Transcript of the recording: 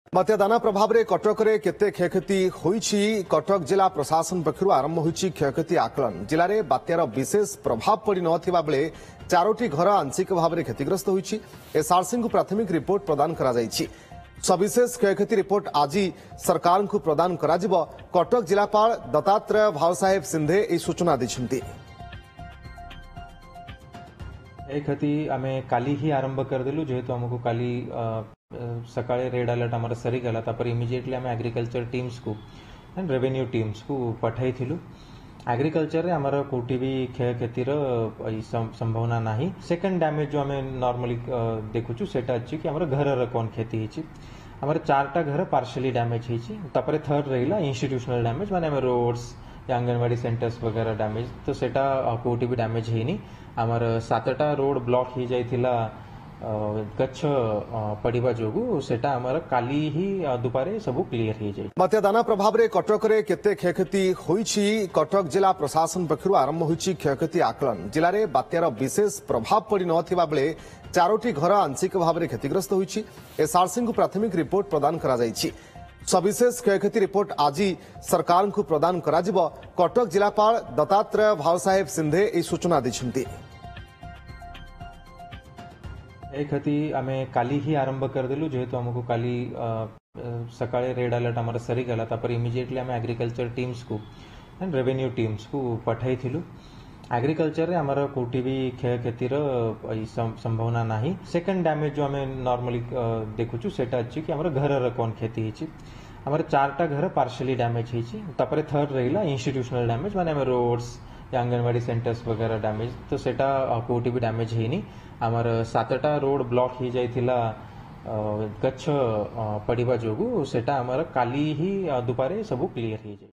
मतदान प्रभाव में कटक में केते क्षयक्षति होईछि कटक जिला प्रशासन पक्षरु आरंभ होईछि क्षयक्षति आकलन। जिले में बात्यार विशेष प्रभाव पड़ नथिबा बेले 4टी घर आंशिक भाव में क्षतिग्रस्त होईछि। एसआरसी को प्राथमिक रिपोर्ट प्रदान करा जायछि। सविशेष क्षयक्षति रिपोर्ट आज सरकार को प्रदान करा जिवो। कटक जिलापाल दत्तात्रेय भावसाहेब सिंधे ए सूचना दैछन्ति। क्षति आम काली ही आरंभ करदेलु जेहेतु आमको काली सकाळे रेड अलर्ट आमर सरीगला इमिजिएटली आम एग्रीकल्चर टीम्स को एंड रेवेन्यू टीम्स को पठाई थिलु। एग्रीकल्चर रे आमर कोटी भी क्षय क्षतिर संभावना नाही। सेकंड डैमेज जो आम नॉर्मली देखुछु सेटा अछि कि आमर घर कौन क्षति हिछि। आमर 4टा घर पार्शियली डैमेज हिछि। तापरे थर्ड रहिला इंस्टीट्यूशनल डैमेज माने आम रोड्स या आंगनवाड़ी सेंटर्स वगैरह डैमेज तो सेटा कोटी भी डैमेज हेनी। आमर 7टा रोड ब्लॉक ही जाइथिला गच्छ पड़िबा जोगु सेटा आमर काली ही दुपारे सब क्लियर हो जाए। मतदान प्रभाव में कटक में केते क्षयक्षति होईछि कटक जिला प्रशासन पक्षरु आरंभ होईछि क्षयक्षति आकलन। जिले में बात्यार विशेष प्रभाव पड़ नथिबा बेले 4टी घर आंशिक भाव में क्षतिग्रस्त होईछि। एसआरसी को प्राथमिक रिपोर्ट प्रदान करा जायछि। सविशेष क्षयक्षति रिपोर्ट आज सरकार को प्रदान करा जिवो। कटक जिलापाल दत्तात्रेय भावसाहेब सिंधे ए सूचना दैछन्ति। क्षति आम काली ही आरंभ करदेलु जेहेतु आमको काली सकाळे रेड अलर्ट आमर सरीगला इमिजिएटली आम एग्रीकल्चर टीम्स को एंड रेवेन्यू टीम्स को पठाई थिलु। एग्रीकल्चर रे आमर कोटी भी क्षय क्षतिर संभावना नाही। सेकंड डैमेज जो आम नॉर्मली देखुछु सेटा अछि कि आमर घर कौन क्षति हिछि। आमर 4टा घर पार्शियली डैमेज हिछि। तापरे थर्ड रहिला इंस्टीट्यूशनल डैमेज माने आम रोड्स या आंगनवाड़ी सेंटर्स वगैरह डैमेज तो सेटा कोटी भी डैमेज हेनी। आमर 7टा रोड ब्लॉक ही जाइथिला गच्छ पड़िबा जोगु सेटा आमर काली ही दुपारे सब क्लियर हो जाए।